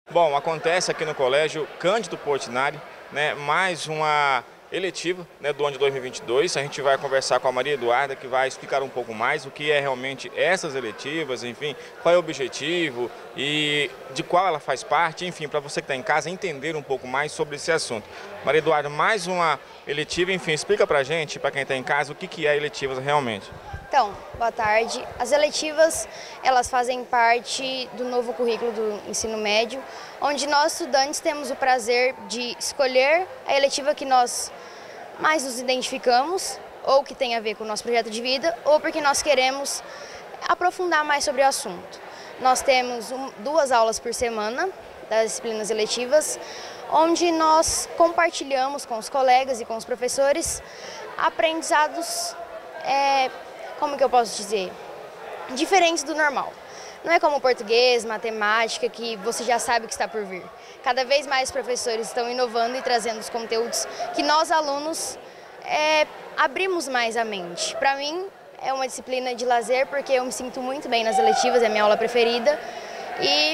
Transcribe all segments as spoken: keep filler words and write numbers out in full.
Bom, acontece aqui no Colégio Cândido Portinari, né, mais uma eletiva, né, do ano de dois mil e vinte e dois. A gente vai conversar com a Maria Eduarda, que vai explicar um pouco mais o que é realmente essas eletivas, enfim, qual é o objetivo e de qual ela faz parte, enfim, para você que está em casa entender um pouco mais sobre esse assunto. Maria Eduarda, mais uma eletiva, enfim, explica para a gente, para quem está em casa, o que que é eletivas realmente. Então, boa tarde. As eletivas, elas fazem parte do novo currículo do ensino médio, onde nós estudantes temos o prazer de escolher a eletiva que nós mais nos identificamos, ou que tem a ver com o nosso projeto de vida, ou porque nós queremos aprofundar mais sobre o assunto. Nós temos um, duas aulas por semana das disciplinas eletivas, onde nós compartilhamos com os colegas e com os professores aprendizados é, como que eu posso dizer, diferentes do normal. Não é como português, matemática, que você já sabe o que está por vir. Cada vez mais os professores estão inovando e trazendo os conteúdos que nós, alunos, é, abrimos mais a mente. Para mim, é uma disciplina de lazer, porque eu me sinto muito bem nas eletivas, é a minha aula preferida. E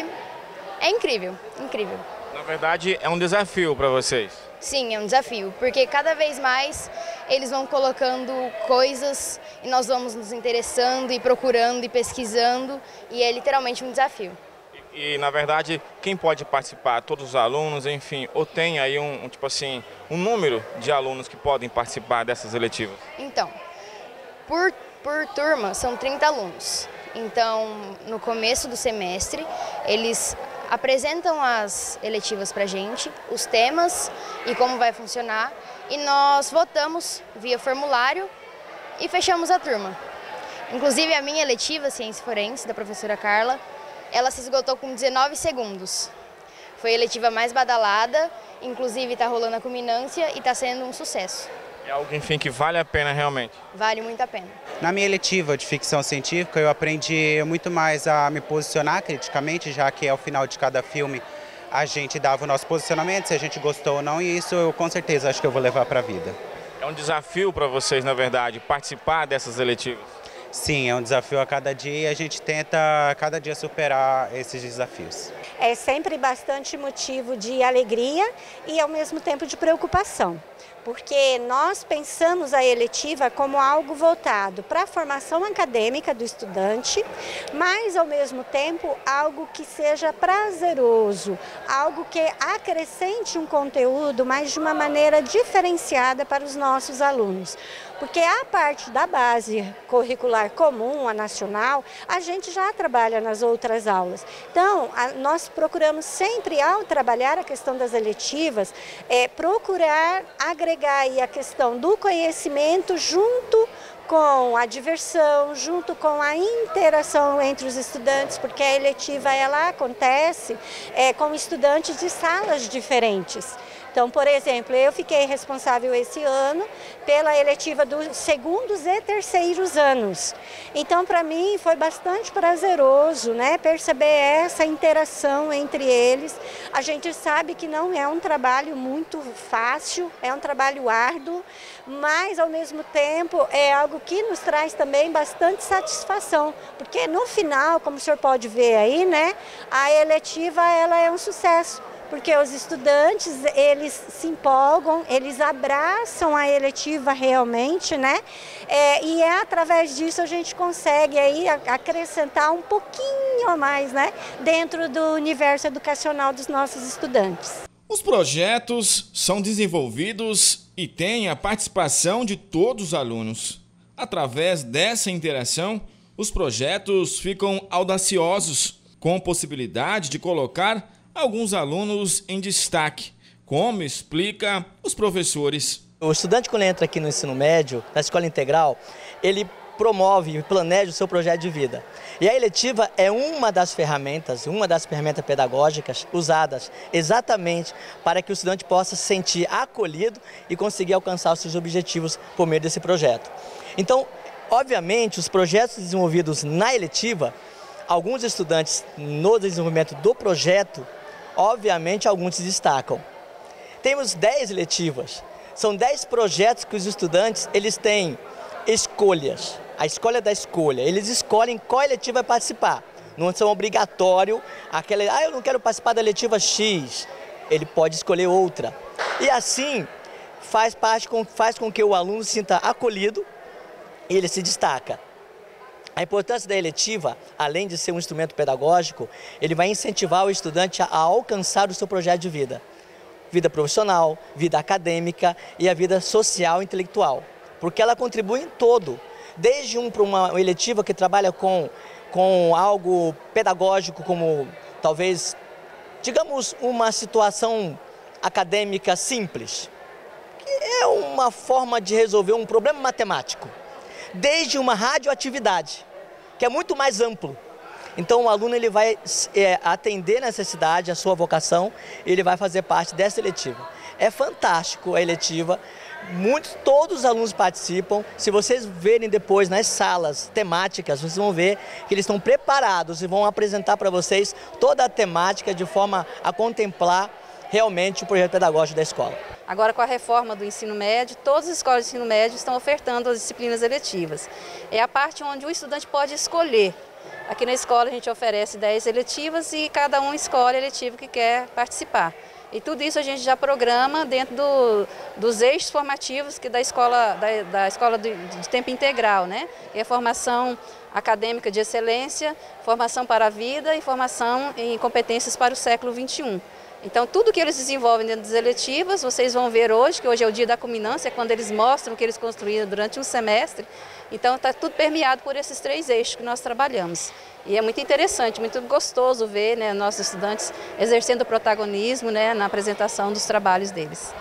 é incrível, incrível. Na verdade, é um desafio para vocês. Sim, é um desafio, porque cada vez mais eles vão colocando coisas e nós vamos nos interessando e procurando e pesquisando, e é literalmente um desafio. E, e na verdade, quem pode participar? Todos os alunos, enfim, ou tem aí um, um, tipo assim, um número de alunos que podem participar dessas eletivas? Então, por, por turma são trinta alunos. Então, no começo do semestre, eles apresentam as eletivas para a gente, os temas e como vai funcionar, e nós votamos via formulário e fechamos a turma. Inclusive a minha eletiva, Ciência Forense, da professora Carla, ela se esgotou com dezenove segundos. Foi a eletiva mais badalada, inclusive está rolando a culminância e está sendo um sucesso. É algo, enfim, que vale a pena realmente. Vale muito a pena. Na minha eletiva de ficção científica, eu aprendi muito mais a me posicionar criticamente, já que ao final de cada filme a gente dava o nosso posicionamento, se a gente gostou ou não, e isso eu com certeza acho que eu vou levar para a vida. É um desafio para vocês, na verdade, participar dessas eletivas? Sim, é um desafio a cada dia e a gente tenta a cada dia superar esses desafios. É sempre bastante motivo de alegria e ao mesmo tempo de preocupação, porque nós pensamos a eletiva como algo voltado para a formação acadêmica do estudante, mas ao mesmo tempo algo que seja prazeroso, algo que acrescente um conteúdo, mas de uma maneira diferenciada para os nossos alunos. Porque a parte da base curricular comum, a nacional, a gente já trabalha nas outras aulas. Então, a, nós procuramos sempre, ao trabalhar a questão das eletivas, é, procurar agregar aí a questão do conhecimento junto com a diversão, junto com a interação entre os estudantes, porque a eletiva ela acontece é, com estudantes de salas diferentes. Então, por exemplo, eu fiquei responsável esse ano pela eletiva dos segundos e terceiros anos. Então, para mim, foi bastante prazeroso, né, perceber essa interação entre eles. A gente sabe que não é um trabalho muito fácil, é um trabalho árduo, mas, ao mesmo tempo, é algo que nos traz também bastante satisfação, porque no final, como o senhor pode ver aí, né, a eletiva ela é um sucesso. Porque os estudantes, eles se empolgam, eles abraçam a eletiva realmente, né? É, e é através disso a gente consegue aí acrescentar um pouquinho a mais, né? Dentro do universo educacional dos nossos estudantes. Os projetos são desenvolvidos e têm a participação de todos os alunos. Através dessa interação, os projetos ficam audaciosos, com possibilidade de colocar alguns alunos em destaque, como explica os professores. O estudante, quando entra aqui no ensino médio, na escola integral, ele promove e planeja o seu projeto de vida. E a eletiva é uma das ferramentas, uma das ferramentas pedagógicas usadas exatamente para que o estudante possa se sentir acolhido e conseguir alcançar os seus objetivos por meio desse projeto. Então, obviamente, os projetos desenvolvidos na eletiva, alguns estudantes no desenvolvimento do projeto, obviamente, alguns se destacam. Temos dez eletivas, são dez projetos que os estudantes eles têm escolhas, a escolha da escolha. Eles escolhem qual eletiva vai participar. Não são obrigatório aquela, ah, eu não quero participar da eletiva X. Ele pode escolher outra. E assim faz, parte com, faz com que o aluno se sinta acolhido e ele se destaca. A importância da eletiva, além de ser um instrumento pedagógico, ele vai incentivar o estudante a alcançar o seu projeto de vida. Vida profissional, vida acadêmica e a vida social e intelectual. Porque ela contribui em todo, desde um, para uma eletiva que trabalha com, com algo pedagógico, como talvez, digamos, uma situação acadêmica simples, que é uma forma de resolver um problema matemático, desde uma radioatividade, que é muito mais amplo. Então o aluno ele vai é, atender a necessidade, a sua vocação, e ele vai fazer parte dessa eletiva. É fantástico a eletiva, muitos, todos os alunos participam. Se vocês verem depois nas salas temáticas, vocês vão ver que eles estão preparados e vão apresentar para vocês toda a temática de forma a contemplar realmente o projeto pedagógico da escola. Agora, com a reforma do ensino médio, todas as escolas de ensino médio estão ofertando as disciplinas eletivas. É a parte onde o estudante pode escolher. Aqui na escola a gente oferece dez eletivas e cada um escolhe a eletiva que quer participar. E tudo isso a gente já programa dentro do, dos eixos formativos que da escola, da, da escola de, de tempo integral, né? Que é formação acadêmica de excelência, formação para a vida e formação em competências para o século vinte e um. Então, tudo que eles desenvolvem dentro das eletivas, vocês vão ver hoje, que hoje é o dia da culminância, é quando eles mostram o que eles construíram durante um semestre. Então, está tudo permeado por esses três eixos que nós trabalhamos. E é muito interessante, muito gostoso ver, né, nossos estudantes exercendo protagonismo, né, na apresentação dos trabalhos deles.